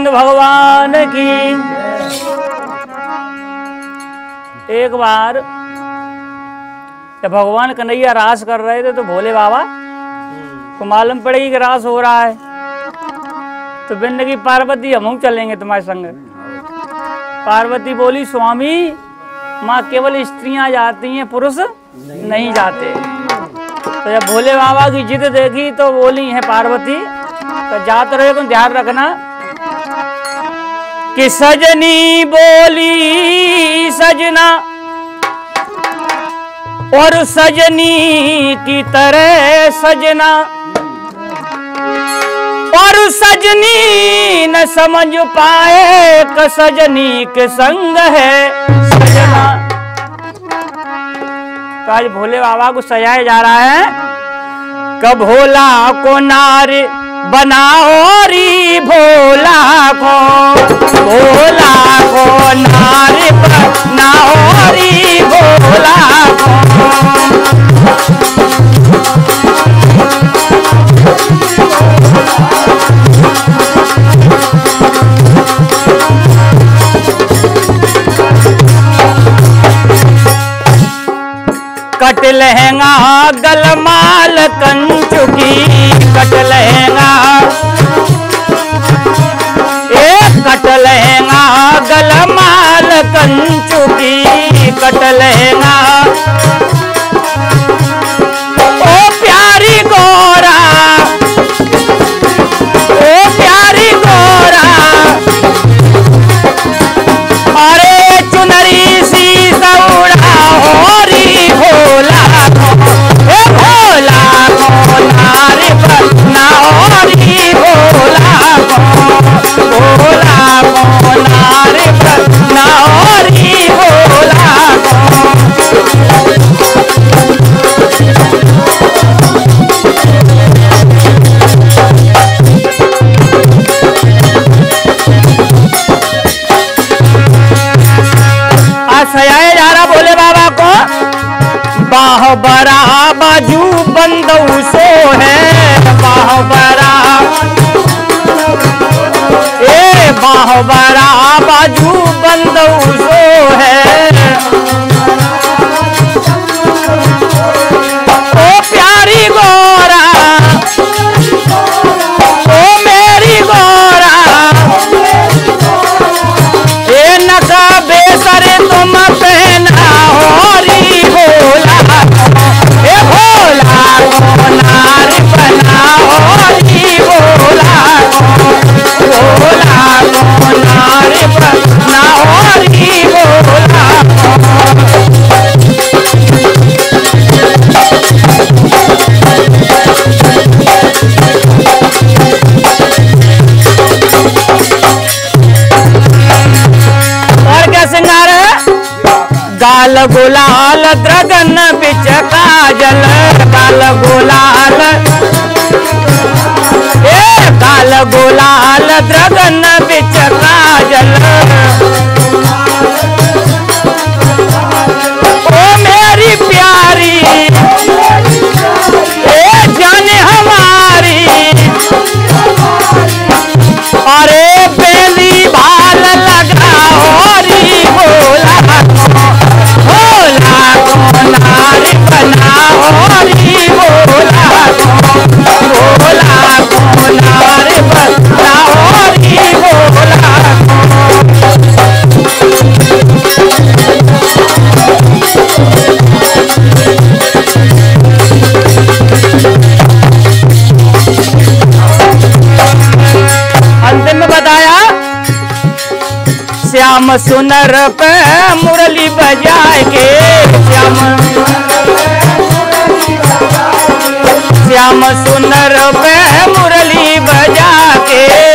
गोविंद भगवान की। एक बार जब भगवान कन्हैया रास कर रहे थे तो भोले बाबा को मालूम पड़ेगी कि रास हो रहा है, तो बिन्न की पार्वती हम चलेंगे तुम्हारे संग। पार्वती बोली स्वामी माँ केवल स्त्रियां जाती हैं, पुरुष नहीं जाते। तो जब भोले बाबा की जिद देखी तो बोली है पार्वती तो जाते रहे, ध्यान रखना कि सजनी बोली सजना और सजनी की तरह सजना, और सजनी न समझ पाए कि सजनी के संग है सजना। तो आज भोले बाबा को सजाया जा रहा है कि भोला को नार बनाओ री, भोला को नार बनाओ री, भोला कट लहंगा गलमाल कंचुकी, कट लहंगा कट लहंगा गलमाल कंचुकी, कट लहंगा ओ प्यारी गोरा, ओ प्यारी गोरा, अरे चुनरी सी सौड़ा हो री, भोला को नार बनाओ री, भोला को नार बनाओ री, भोला सजाया जा रहा भोले बाबा को। बाह बरा बाजू बंदऊ सो है, बाह बरा बाह बरा बाजू बंदऊ सो है, ओ प्यारी गोरा, ओ मेरी गोरा, ये नका बेसरे तुम पहना हो री, भोला को नार बनाओ री, भोला को नार बनाओ री, भोला और क्या सिंगार है? गाल गुलाल द्रगन बिच काजल, गाल गुलाल गाल गुलाल द्रगन बिच काजल, ओ मेरी प्यारी जाने हमारी, अरे बेली भाल लगाओ री, भोला को नार बनाओ री, भोला को नार बनाओ री, भोला अंतिम में बताया श्याम सुनर पे मुरली बजाए के, श्याम सुनर पे मुरली बजा के,